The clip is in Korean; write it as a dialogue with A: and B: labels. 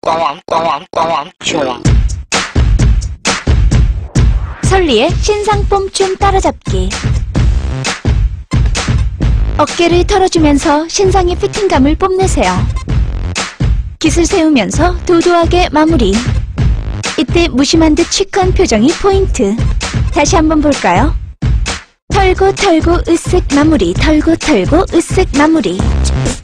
A: 설리의 신상 뽐춤 따라잡기. 어깨를 털어주면서 신상의 피팅감을 뽐내세요. 깃을 세우면서 도도하게 마무리. 이때 무심한 듯 시크한 표정이 포인트. 다시 한번 볼까요? 털고 털고 으쓱 마무리, 털고 털고 으쓱 마무리.